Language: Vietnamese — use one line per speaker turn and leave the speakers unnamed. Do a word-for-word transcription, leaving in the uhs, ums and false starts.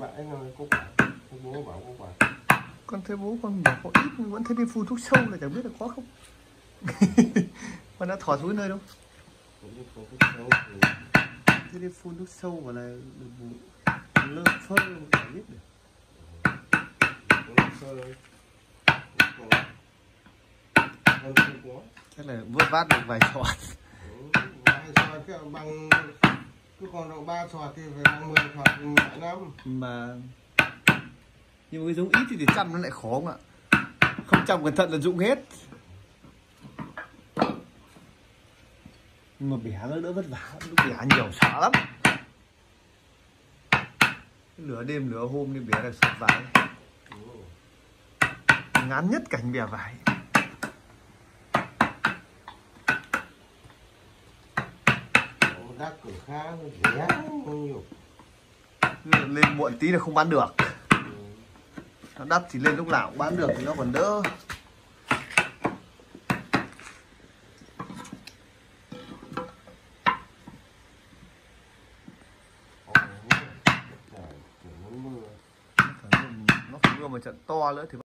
vãi rồi, có quả. Bố bảo có quả.
Con thấy bố con bảo có ít nhưng vẫn thấy đi phun thuốc sâu là chẳng biết là có không. Con đã thỏ xuống nơi đâu. Thế đi phun thuốc sâu và là lơ phơ chẳng biết được. Thế là vớt vát được vài sọt.
Vài sọt cái bằng cứ còn độ ba sọt thì phải bằng mười sọt mỗi năm.
Mà nhưng mà cái giống ít thì để chăm nó lại khó không ạ? Không chăm cẩn thận là rụng hết. Nhưng mà bẻ nó đỡ vất vả, lúc bẻ nhiều sợ lắm. Nửa đêm nửa hôm đi bẻ được sọt vải. Ngán nhất cảnh bẻ vải.
Đắt cửa khá rẻ không nhiều.
Lên muộn tí là không bán được. Nó đắt thì lên lúc nào cũng bán được thì nó còn đỡ. Nó phải mưa một trận to nữa thì